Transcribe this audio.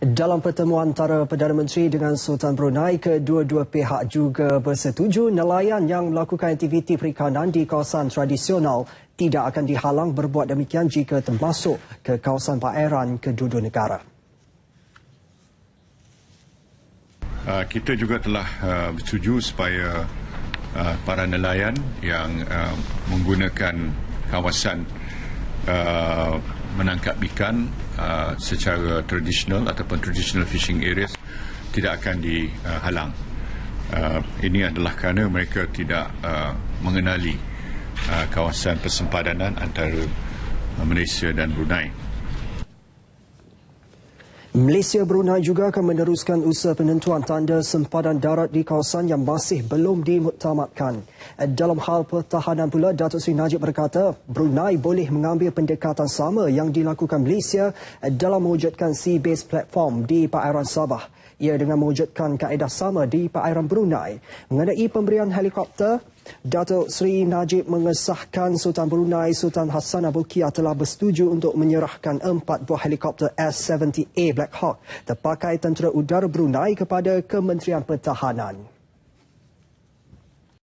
Dalam pertemuan antara Perdana Menteri dengan Sultan Brunei, kedua-dua pihak juga bersetuju nelayan yang melakukan aktiviti perikanan di kawasan tradisional tidak akan dihalang berbuat demikian jika termasuk ke kawasan perairan kedua-dua negara. Kita juga telah bersetuju supaya para nelayan yang menggunakan kawasan menangkap ikan secara tradisional ataupun traditional fishing areas tidak akan dihalang. Ini adalah kerana mereka tidak mengenali kawasan persempadanan antara Malaysia dan Brunei. Malaysia Brunei juga akan meneruskan usaha penentuan tanda sempadan darat di kawasan yang masih belum dimuktamadkan. Dalam hal pertahanan pula, Datuk Seri Najib berkata Brunei boleh mengambil pendekatan sama yang dilakukan Malaysia dalam mewujudkan sea-based platform di perairan Sabah. Ia dengan mewujudkan kaedah sama di perairan Brunei. Mengenai pemberian helikopter, Datuk Seri Najib mengesahkan Sultan Brunei Sultan Hassan Al Bolkiah telah bersetuju untuk menyerahkan 4 buah helikopter S-70A Black Hawk terpakai Tentera Udara Brunei kepada Kementerian Pertahanan.